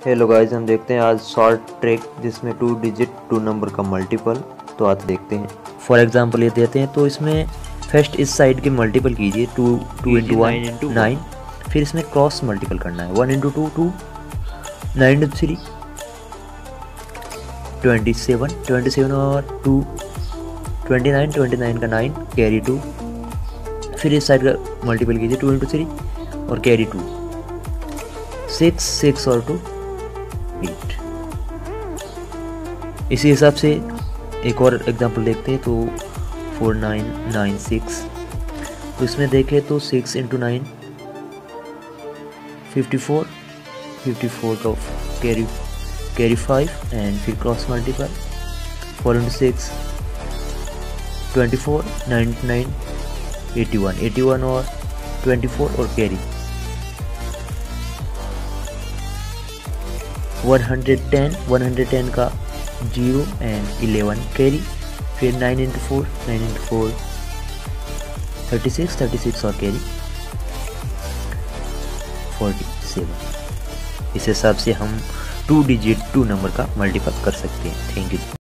Hello guys, हम देखते हैं आज शॉर्ट ट्रिक जिसमें 2 डिजिट 2 नंबर का मल्टीपल। तो आज देखते हैं। फॉर एग्जांपल ये देते हैं तो इसमें फर्स्ट इस साइड के मल्टीपल कीजिए 2 इंटू 1 9, फिर इसमें क्रॉस मल्टीपल करना है 1 इंटू 2 2, 9 इंटू 3 27, 27 और 2 29, 29 का 9 कैरी 2, फिर इस साइड का मल्टीपल कीजिए 2 इंटू 3 और कैरी 2, 6 6 और 2 8। इसी हिसाब से एक और एग्जांपल देखते हैं तो 4 9 9 6। तो इसमें देखें तो 6 इंटू 9 54, 54 का कैरी 5 एंड फिर क्रॉस मल्टीपल 4 इंटू 6 24, 99 81, 81 और 24 और कैरी 110, 110 का 0 एंड 11 कैरी, फिर 9 इंटू 4 9 इंटू 4 36, 36 और कैरी 47। इस हिसाब से हम 2 डिजिट 2 नंबर का मल्टीपल कर सकते हैं। Thank you.